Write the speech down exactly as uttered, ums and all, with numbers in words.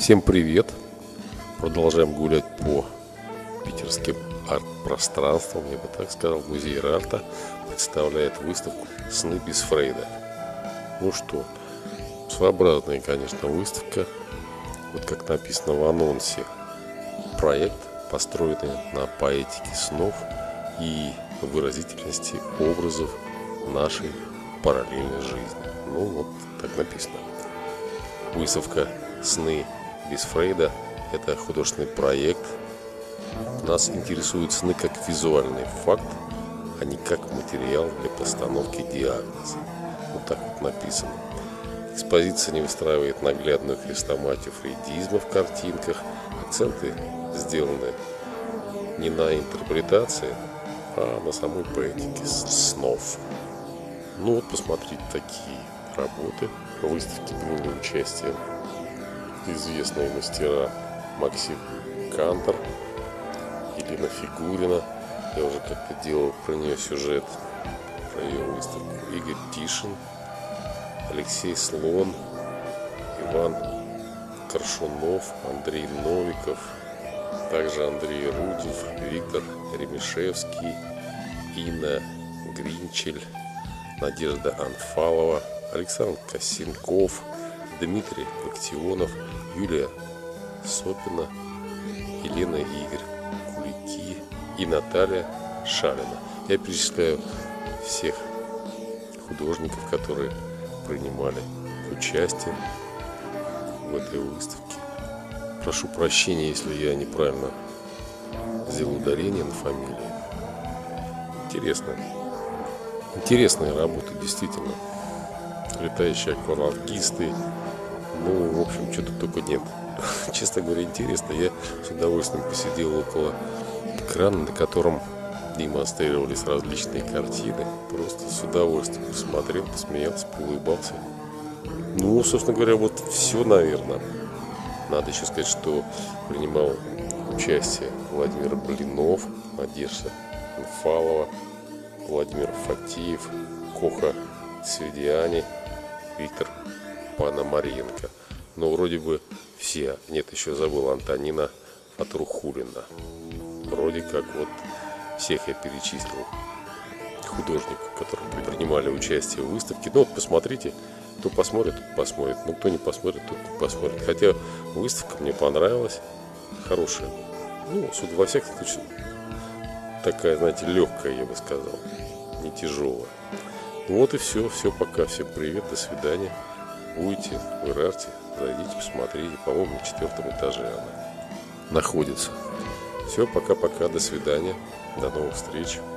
Всем привет! Продолжаем гулять по питерским арт-пространствам, я бы так сказал. Музей Рарта представляет выставку «Сны без Фрейда». Ну что, своеобразная, конечно, выставка. Вот как написано в анонсе, проект, построенный на поэтике снов и выразительности образов нашей параллельной жизни. Ну вот так написано. Выставка «Сны без Фрейда» – это художественный проект. Нас интересуют сны как визуальный факт, а не как материал для постановки диагноза. Вот так вот написано. Экспозиция не выстраивает наглядную хрестоматию фрейдизма в картинках. Акценты сделаны не на интерпретации, а на самой поэтике снов. Ну вот, посмотрите такие работы. В выставке приняли участие известные мастера Максим Кантор, Елена Фигурина. Я уже как-то делал про нее сюжет, про ее выставку. Игорь Тишин, Алексей Слон, Иван Коршунов, Андрей Новиков, также Андрей Рудев, Виктор Ремешевский, Инна Гринчель, Надежда Анфалова, Александр Косенков, Дмитрий Локтионов, Юлия Сопина, Елена и Игорь Кулики и Наталья Шалина. Я перечисляю всех художников, которые принимали участие в этой выставке. Прошу прощения, если я неправильно сделал ударение на фамилии. Интересно. Интересные работы, действительно. Летающие аквалангисты. Ну, в общем, что-то только нет. Честно говоря, интересно. Я с удовольствием посидел около экрана, на котором демонстрировались различные картины. Просто с удовольствием посмотрел, посмеялся, поулыбался. Ну, собственно говоря, вот все, наверное. Надо еще сказать, что принимал участие Владимир Блинов, Надежда Анфалова, Владимир Фатиев, Коха Свидиани, Виктор Пономаренко. Но вроде бы все. Нет, еще забыл Антонина Фатрухулина. Вроде как вот всех я перечислил художников, которые принимали участие в выставке. Ну вот посмотрите, кто посмотрит, тот посмотрит. Ну кто не посмотрит, тот не посмотрит. Хотя выставка мне понравилась. Хорошая. Ну, судя во всяком случае, такая, знаете, легкая, я бы сказал. Не тяжелая. Ну вот и все. Все, пока. Всем привет, до свидания. Будете в Рарте, зайдите, посмотрите. По-моему, на четвертом этаже она находится. Все, пока-пока, до свидания. До новых встреч.